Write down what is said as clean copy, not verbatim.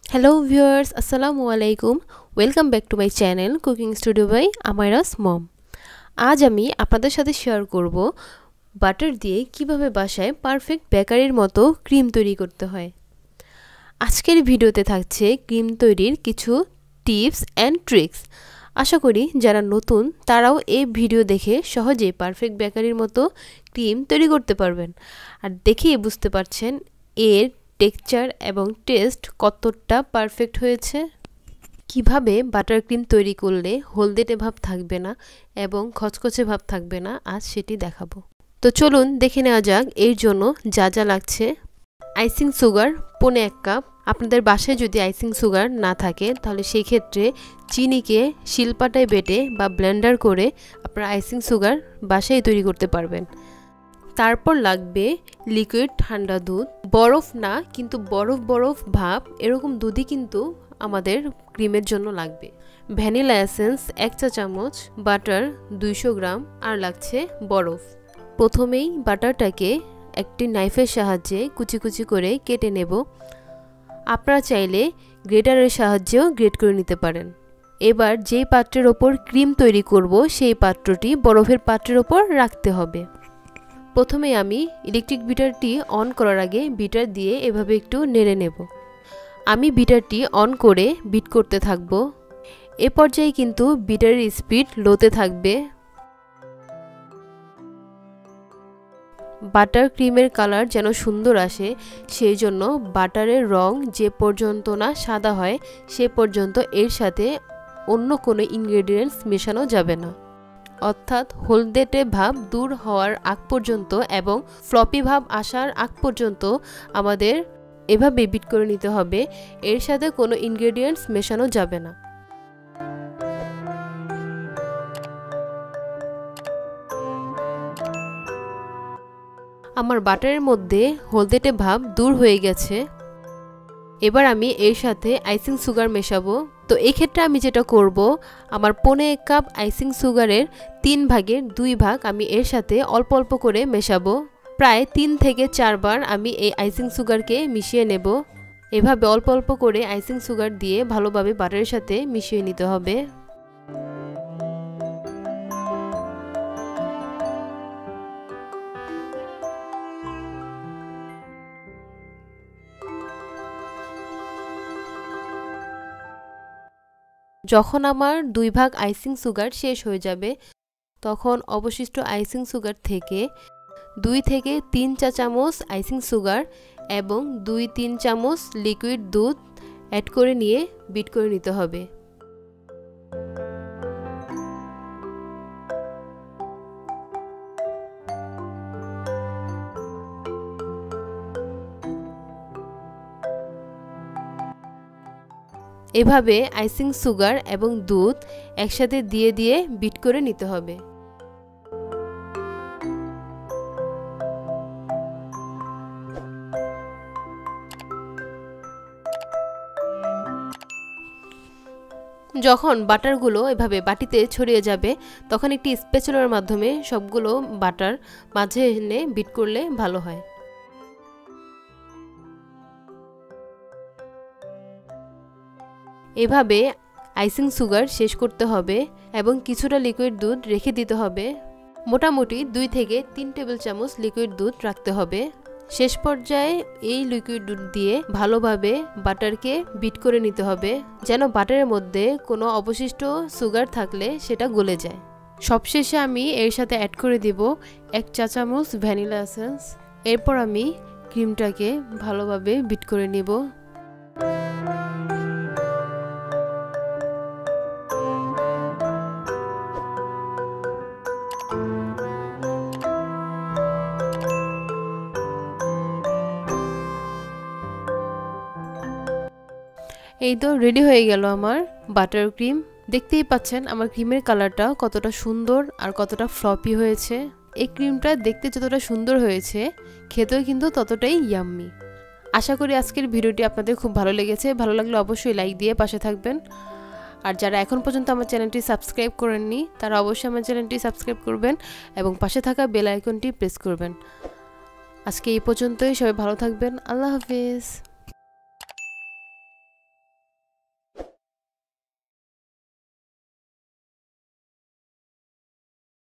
Hello viewers, Assalamu alaikum. Welcome back to my channel Cooking Studio by Amira's Mom. আজ আমি আপনাদের সাথে share করব বাটার দিয়ে কিভাবে বাসায় পারফেক্ট বেকারির মতো ক্রিম তৈরি করতে হয়। আজকের ভিডিওতে থাকছে ক্রিম তৈরির কিছু টিপস এন্ড ট্রিক্স। আশা করি যারা নতুন তারাও এই ভিডিও দেখে সহজেই পারফেক্ট বেকারির মতো ক্রিম তৈরি করতে পারবেন। আর দেখেই বুঝতে পারছেন এর টেক্সচার এবং টেস্ট কতটা পারফেক্ট হয়েছে। কিভাবে বাটার ক্রিম তৈরি করলে হলদেটে ভাব থাকবে না এবং খচখচে ভাব থাকবে না, আজ সেটি দেখাবো। তো চলুন দেখে নেওয়া যাক এর জন্য যা যা লাগছে। Icing sugar 1.5 cup. আপনাদের বাসায় যদি আইসিং সুগার না থাকে তাহলে সেই ক্ষেত্রে চিনিকে শিলপাটায় বেটে বা ব্লেন্ডার করে আপনারা আইসিং সুগার বাসায় তৈরি করতে পারবেন। তারপর লাগবে লিকুইড ঠান্ডা দুধ, বরফ না কিন্তু বরফ ভাব এরকম দুধই কিন্তু আমাদের ক্রিমের জন্য লাগবে। ভ্যানিলা এসেন্স 1 চা চামচ, বাটার 200 গ্রাম, আর লাগছে বরফ। প্রথমেই বাটারটাকে একটি নাইফের সাহায্যে কুচি করে কেটে নেব। আপনারা চাইলে গ্রেটারের সাহায্যেও গ্রেট করে নিতে পারেন। এবার যেই পাত্রের ওপর ক্রিম তৈরি করব সেই পাত্রটি বরফের পাত্রের ওপর রাখতে হবে। প্রথমে আমি ইলেকট্রিক বিটারটি অন করার আগে বিটার দিয়ে এভাবে একটু নেড়ে নেব। আমি বিটারটি অন করে বিট করতে থাকব। এ পর্যায়ে কিন্তু বিটারের স্পিড লোতে থাকবে। বাটার ক্রিমের কালার যেন সুন্দর আসে সেই জন্য বাটারের রং যে পর্যন্ত না সাদা হয় সে পর্যন্ত এর সাথে অন্য কোনো ইনগ্রেডিয়েন্টস মেশানো যাবে না। অর্থাৎ হলদেটে ভাব দূর হওয়ার আগ পর্যন্ত এবং ফ্লপি ভাব আসার আগ পর্যন্ত আমাদের এভাবে বিট করে নিতে হবে। এর সাথে কোনো ইনগ্রেডিয়েন্টস মেশানো যাবে না। আমার বাটারের মধ্যে হলদেটে ভাব দূর হয়ে গেছে। এবার আমি এর সাথে আইসিং সুগার মেশাবো। তো এই ক্ষেত্রে আমি যেটা করব, আমার 1.5 কাপ আইসিং সুগারের 3 ভাগের 2 ভাগ আমি এর সাথে অল্প অল্প করে মেশাবো। প্রায় 3 থেকে 4 বার আমি এই আইসিং সুগারকে মিশিয়ে নেব। এভাবে অল্প অল্প করে আইসিং সুগার দিয়ে ভালোভাবে বাটারের সাথে মিশিয়ে নিতে হবে। যখন আমার 2 ভাগ আইসিং সুগার শেষ হয়ে যাবে তখন অবশিষ্ট আইসিং সুগার থেকে 2 থেকে 3 চা চামচ আইসিং সুগার এবং 2-3 চামচ লিকুইড দুধ অ্যাড করে নিয়ে বিট করে নিতে হবে। এভাবে আইসিং সুগার এবং দুধ একসাথে দিয়ে বিট করে নিতে হবে। যখন বাটারগুলো এভাবে বাটিতে ছড়িয়ে যাবে তখন একটি স্প্যাচুলার মাধ্যমে সবগুলো বাটার মাঝে এনে বিট করলে ভালো হয়। এভাবে আইসিং সুগার শেষ করতে হবে এবং কিছুটা লিকুইড দুধ রেখে দিতে হবে। মোটামুটি 2 থেকে 3 টেবিল চামচ লিকুইড দুধ রাখতে হবে। শেষ পর্যায়ে এই লিকুইড দুধ দিয়ে ভালোভাবে বাটারকে বিট করে নিতে হবে যেন বাটারের মধ্যে কোনো অবশিষ্ট সুগার থাকলে সেটা গলে যায়। সবশেষে আমি এর সাথে অ্যাড করে দিব 1 চা চামচ ভ্যানিলা এসেন্স। এরপর আমি ক্রিমটাকে ভালোভাবে বিট করে নিব। এই তো রেডি হয়ে গেল আমার বাটার ক্রিম। দেখতেই পাচ্ছেন আমার ক্রিমের কালারটা কতটা সুন্দর আর কতটা ফ্লপি হয়েছে। এই ক্রিমটা দেখতে যতটা সুন্দর হয়েছে খেতেও কিন্তু ততটাই ইয়াম্মি। আশা করি আজকের ভিডিওটি আপনাদের খুব ভালো লেগেছে। ভালো লাগলে অবশ্যই লাইক দিয়ে পাশে থাকবেন। আর যারা এখন পর্যন্ত আমার চ্যানেলটি সাবস্ক্রাইব করেননি তারা অবশ্যই আমার চ্যানেলটি সাবস্ক্রাইব করবেন এবং পাশে থাকা বেল আইকনটি প্রেস করবেন। আজকে এই পর্যন্তই। সবাই ভালো থাকবেন। আল্লাহ হাফেজ।